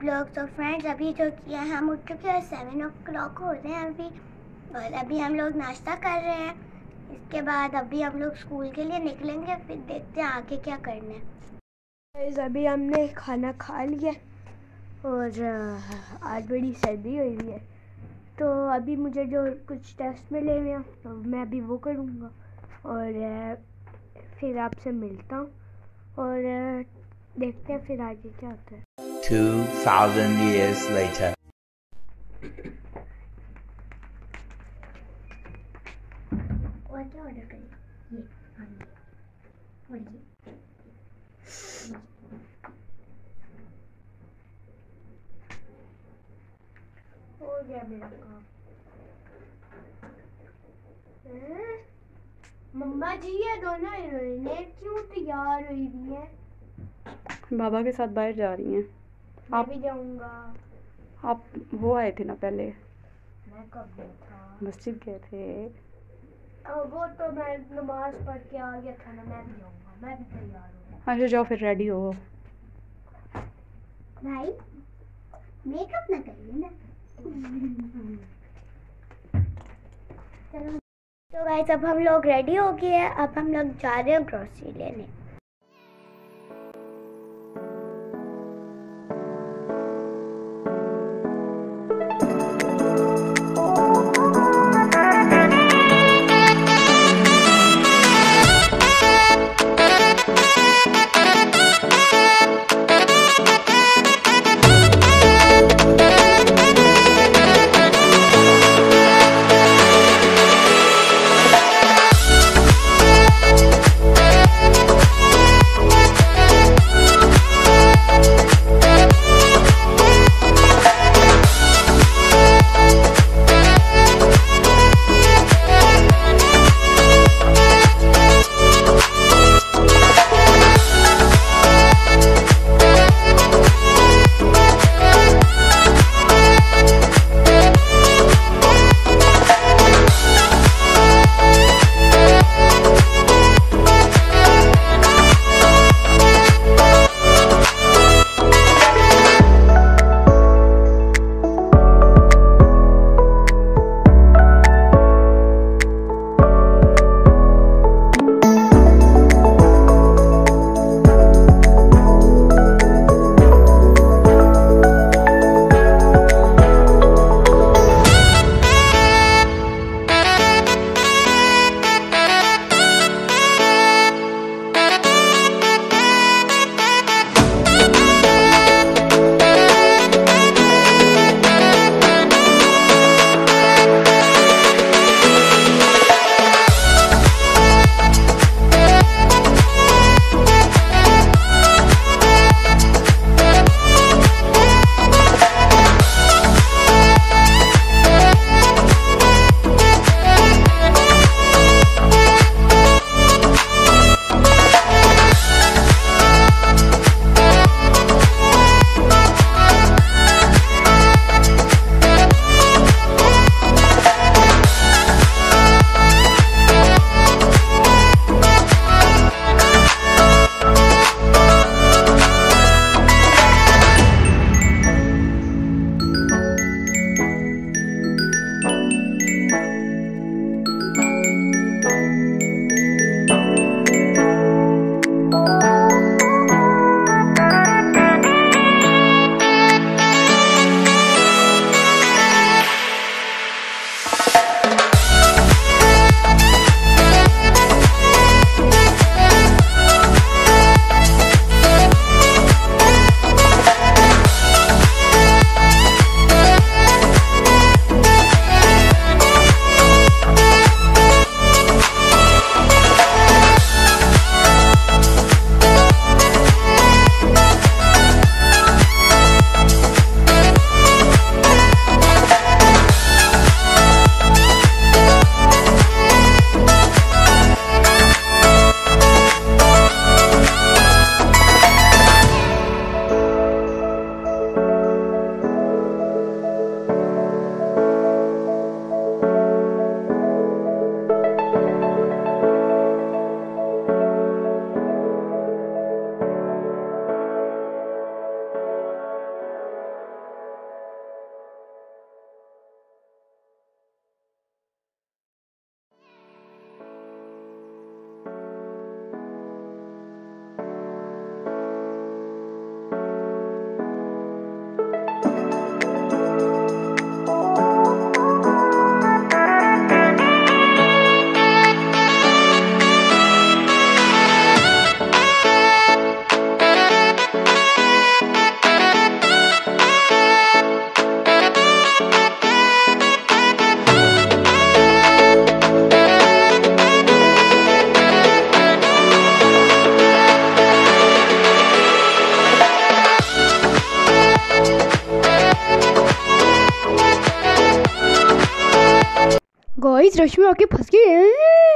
लोग। तो फ्रेंड्स अभी जो किया है, हम उठ चुके हैं, 7 o'clock हो रहे हैं अभी, और अभी हम लोग नाश्ता कर रहे हैं। इसके बाद अभी हम लोग स्कूल के लिए निकलेंगे, फिर देखते हैं आगे क्या करना है। अभी हमने खाना खा लिया और आज बड़ी सर्दी हुई है, तो अभी मुझे जो कुछ टेस्ट मिले हुए हैं तो मैं अभी वो करूँगा और फिर आपसे मिलता हूँ और देखते हैं फिर आगे क्या होता है। 2000 years later. और क्या ऑर्डर करें? ये और ये हो गया मेरा काम। मम्मा जी ये दोनों हीरोइनें क्यों तैयार हुई हुई हैं? बाबा के साथ बाहर जा रही हैं। मैं भी जाऊंगा। आप वो आए थे ना पहले? मैं कब गया था? मस्जिद गए थे। वो तो मैं नमाज पढ़ के आ गया था ना। मैं भी जाऊंगा, मैं भी तैयार हूँ। अच्छा जाओ फिर रेडी हो। भाई मेकअप ना करिए ना। चलो तो गाइस अब हम लोग रेडी हो गए हैं, अब हम लोग जा रहे हैं ग्रोसरी लेने। गाइस रश में आके फंस गए हैं।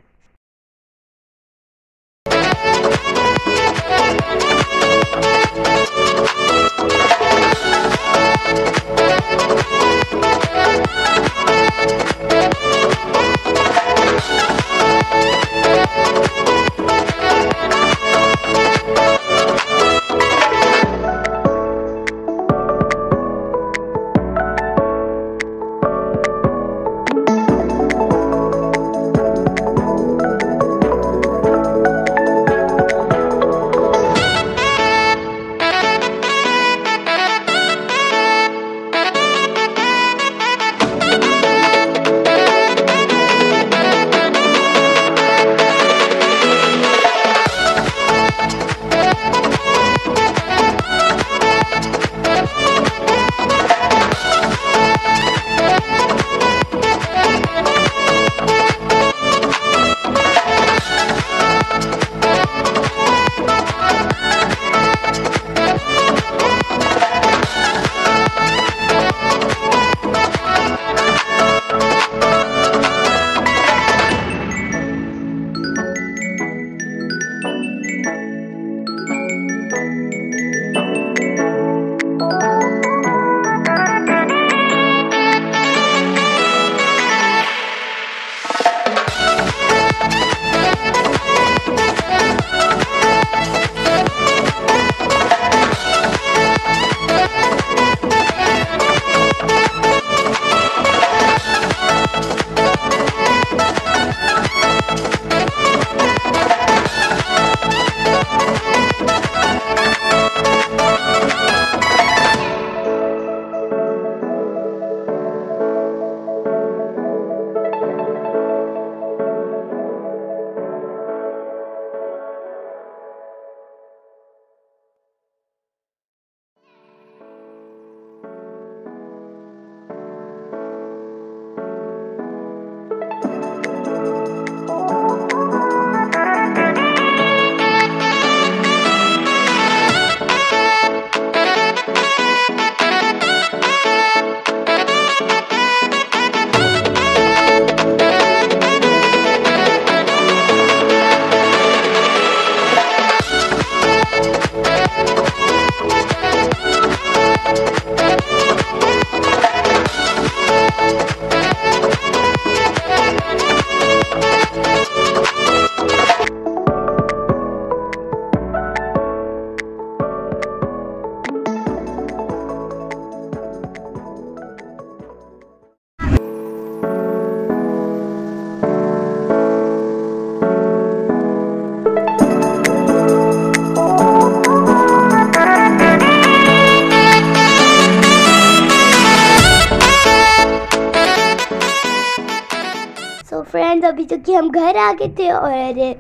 फ्रेंड्स अभी जो कि हम घर आ गए थे और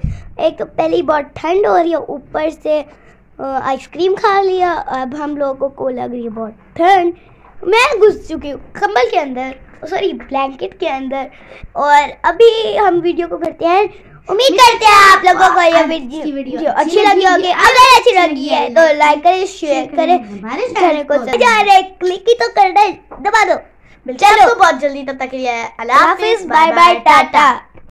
एक तो पहले ही बहुत ठंड हो रही है, ऊपर से आइसक्रीम खा लिया। अब हम लोगों को लग रही है बहुत ठंड। मैं घुस चुकी हूँ कंबल के अंदर, सॉरी ब्लैंकेट के अंदर, और अभी हम वीडियो को करते हैं। उम्मीद करते हैं आप लोगों को ये वीडियो अच्छी लगी होगी। अगर अच्छी लगी है तो लाइक करें, शेयर करें, चैनल को क्लिक ही तो करना है, दबा दो। चलो बहुत जल्दी, तब तक के लिए अल्लाह हाफिज, बाय बाय, टाटा।